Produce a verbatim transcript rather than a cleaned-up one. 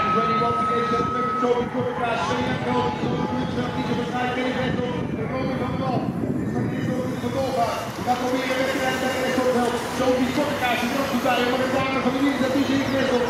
is ready once again, gentlemen, for Toby Cookcraft, Shane and Cody, so the group shall be to the side, getting better, they're going from north, this one is going from north, that's what we're going to get, that's what we're going to get, Toby Cookcraft, is not too bad, we're going to down for the news, that D J Crystal,